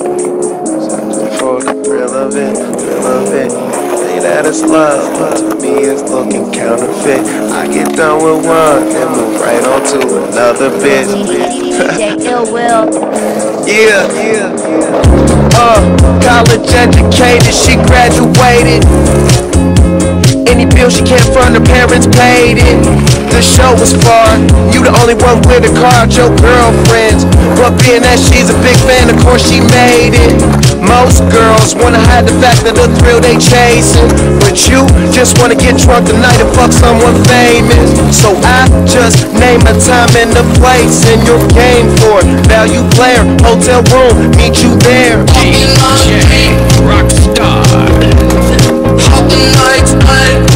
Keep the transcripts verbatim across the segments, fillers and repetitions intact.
For the thrill of it, thrill of it. Say that it's love, but to me it's looking counterfeit. I get done with one, then move right on to another bitch. Ill Will. Yeah, yeah, yeah. Uh, college educated, she graduated. Any bill she can't fund, her parents paid it. The show was far, you the only one with a car, your girlfriends. But being that she's a big fan, of course she made it. Most girls wanna hide the fact that the thrill they chasing, but you just wanna get drunk tonight and fuck someone famous. So I just name a time and a place, and you're game for it. Value player, hotel room, meet you there. D J Rockstar. How the nights end.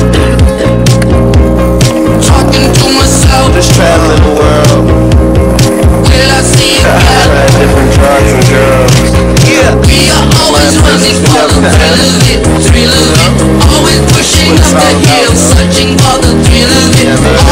Talking to myself. Just traveling the world. Will I see you again? Trying different drugs and girls. Yeah. We are always running for the thrill of it, thrill of it. Always pushing up the hill, searching for the thrill of it.